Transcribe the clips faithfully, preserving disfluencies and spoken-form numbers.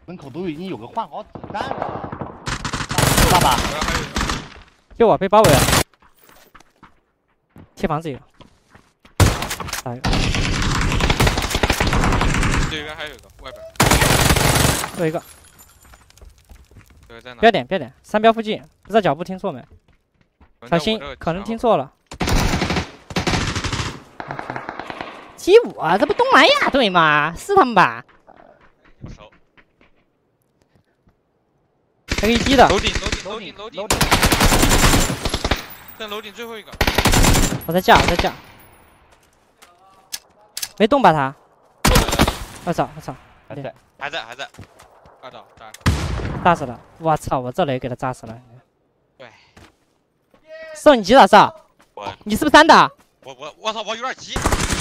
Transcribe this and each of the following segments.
门口都已经有个换好子弹了。爸爸， 救我，被包围了。贴房子有。打一个。 这边还有一个外边。 有一个。 这个在哪？ 标点标点，三标附近，不知道脚步听错没？小心，可能听错了。G 五啊，这不东南亚队吗？是他们吧？ 不熟。 还可以击的。 楼顶，楼顶，楼顶，楼顶。在楼顶最后一个。 我在架，我在架。没动吧他？我操，我操！ 还在， 还在，还在。二刀炸。 炸死了！我操，我这雷给他炸死了。 对。 送你几打少？ 我。 你是不是三打？ 我我我操，我有点急。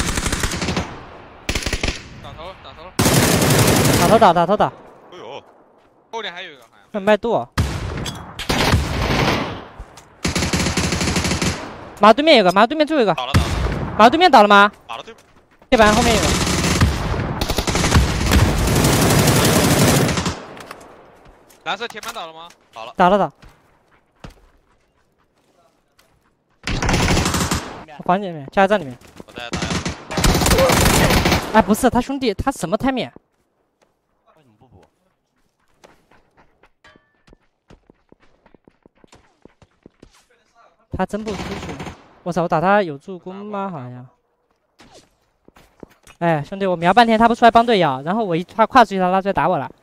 打头，打头。 打头打，打头打。 哎呦，后面还有一个，好像。 那麦垛。马对面有个，马对面最后一个。 倒了倒了。 马对面倒了吗？ 倒了对。 铁板后面有个。 蓝色铁板倒了吗？倒了。 倒了倒。房间里面，加油站里面。 我在打呀。 哎，不是他兄弟，他什么台面？ 为什么不补？ 他真不出去。我操！我打他有助攻吗？好像。哎，兄弟，我瞄半天他不出来帮队友，然后我一跨跨出去，他拉出来打我了。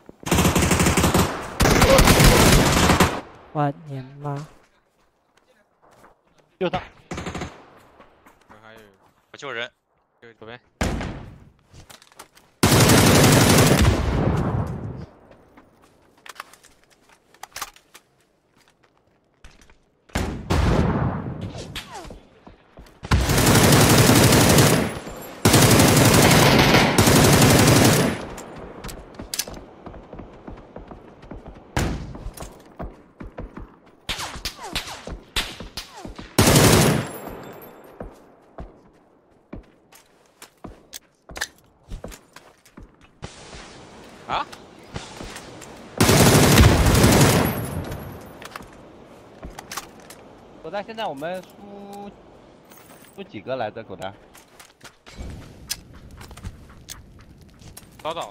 我你妈！ 右上。 我还有，我救人，救左边。啊！ 狗蛋，现在我们输输几个来着？狗蛋， 早倒了。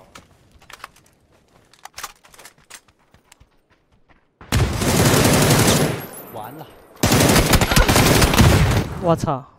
完了！ 我操！